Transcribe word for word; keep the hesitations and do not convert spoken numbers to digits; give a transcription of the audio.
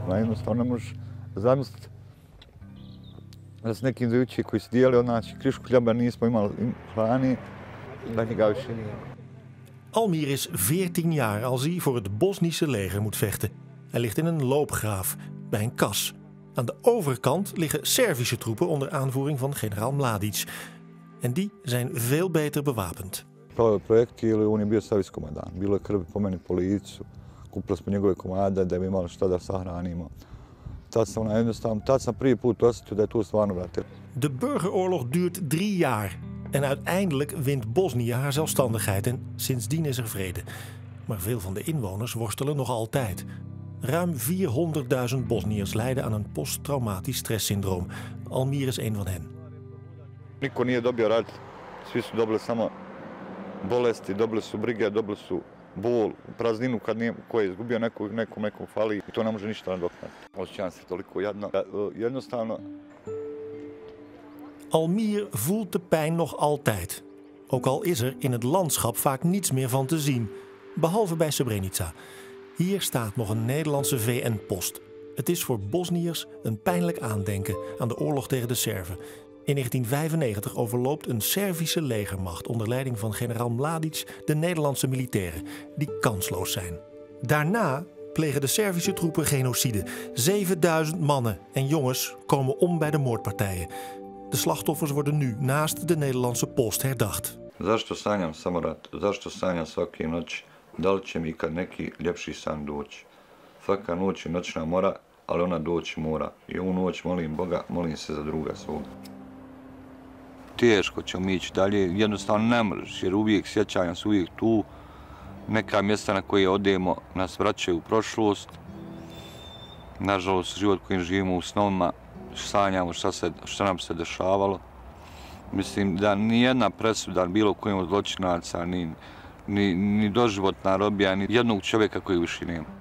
Ma jednostavno ne možeš zamisliti da s nekim zajuče koji se dijelio, znači krišku hljeba nismo imali hrani, da njega više nije. Almir is veertien jaar als hij voor het Bosnische leger moet vechten. Hij ligt in een loopgraaf bij een kas. Aan de overkant liggen Servische troepen onder aanvoering van generaal Mladic. En die zijn veel beter bewapend. Pravo projektili, on je bio savijski komandant. Bilo je krvi po meni po licu. Kupili smo njegove komade da bi imali šta da sahranimo. Tad sam, jednostavno, tad sam prvi put osjetio da je tu stvarno vrate. De burgeroorlog duurt drie jaar. En uiteindelijk wint Bosnië haar zelfstandigheid en sindsdien is er vrede. Maar veel van de inwoners worstelen nog altijd. Ruim vierhonderdduizend Bosniërs lijden aan een posttraumatisch stresssyndroom. Almir is een van hen. Niko nije dobio rat, svi su dobili samo bolesti, dobili su brige, dobili su bol, prazninu kad nije, ko je izgubio nekog, nekom, nekom fali i to ne može ništa nadoknaditi. Osjećam se toliko jadno. Jednostavno. Almir voelt de pijn nog altijd. Ook al is er in het landschap vaak niets meer van te zien. Behalve bij Srebrenica. Hier staat nog een Nederlandse V N-post. Het is voor Bosniërs een pijnlijk aandenken aan de oorlog tegen de Serven. In negentien vijfennegentig overloopt een Servische legermacht onder leiding van generaal Mladic de Nederlandse militairen, die kansloos zijn. Daarna plegen de Servische troepen genocide. zevenduizend mannen en jongens komen om bij de moordpartijen. De slachtoffers worden nu naast de Nederlandse post herdacht. Zašto sanjam samo rat? Zašto sanjam svake noć? Da li će mi kad neki ljepši san doći? Svaka noć je noćna mora, ali ona doći mora. I ovu noć molim Boga, molim se za druga svoga. Teško ćemo ići dalje, jednostavno ne možeš, jer uvijek sjećanja su uvijek tu. Neka mjesta na koje odemo nas vraćaju u prošlost. Nažalost, život kojim živimo u snovima, sanjamo šta, se, šta nam se dešavalo. Mislim da nijedna presuda bilo kojim od zločinaca, ni, ni, ni doživotna robija, ni jednog čovjeka koji više nema.